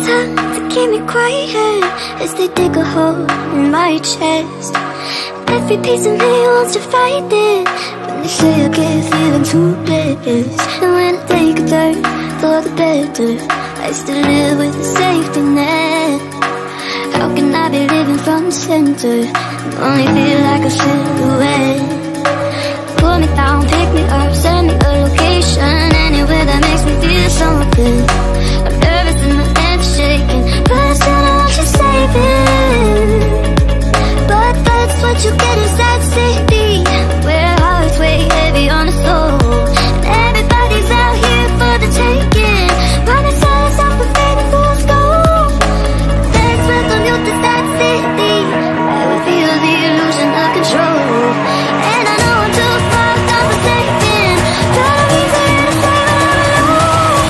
time to keep me quiet as they dig a hole in my chest. Every piece of me wants to fight it when they say I get feeling too blessed. And when I take a turn for the better, I still live with a safety net. How can I be living from the center and only feel like a silhouette? Pull me down, pick me up, send me a location, anywhere that makes me feel something. I'm nervous and my hands shaking, but I still know what you're saving. But that's what you get is that city where hearts weigh heavy on the soul, and everybody's out here for the taking. Promise us I'm prepared for gold. Let's welcome you to that city where we feel the illusion of control. And I know I'm too far gone for saving, but I'm easier to save when I'm alone.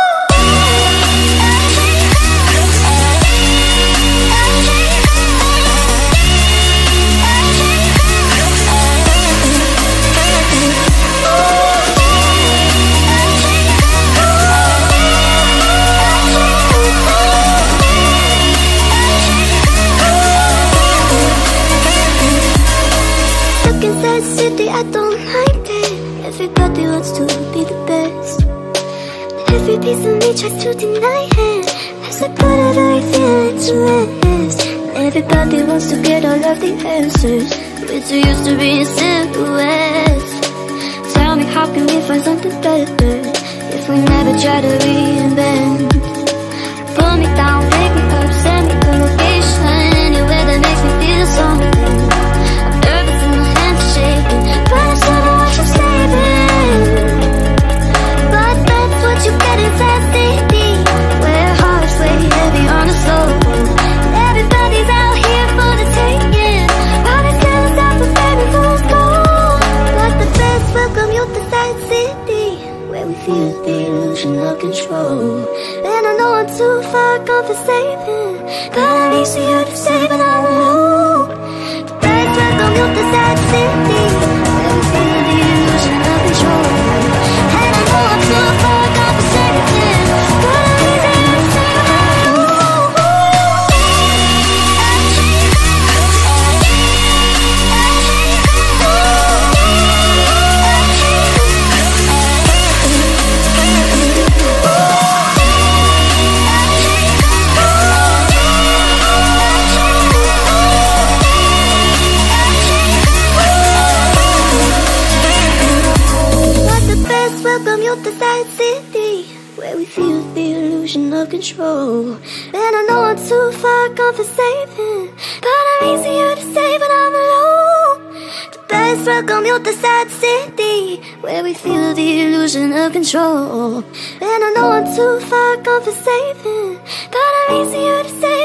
Look in that city, I don't like it. Everybody wants to be the best. Every piece of me tries to deny it as I put it all feeling to rest. Everybody wants to get all of the answers. We're too used to being silhouettes. Tell me, how can we find something better if we never try to reinvent? Pull me down, pick me up, send me a location, anywhere that makes me feel something. I'm nervous and my hands are shaking, but I still know what you're saving. But that's what you get is that city where hearts weigh heavy on the soul. Everybody's out here for the taking. Promise tell us I'm prepared for gold. But the best welcome you to that city where we feel the illusion of control. And I know I'm too far gone for saving, but I'm easier to save when I'm alone. The best welcome you to that city where we feel the illusion of control. And I know I'm too far gone for saving, but I'm easier to save when I'm alone. Welcome you to that city where we feel the illusion of control. And I know I'm too far gone for saving, but I'm easier to save when I'm alone. The best welcome you to that city where we feel the illusion of control. And I know I'm too far gone for saving, but I'm easier to save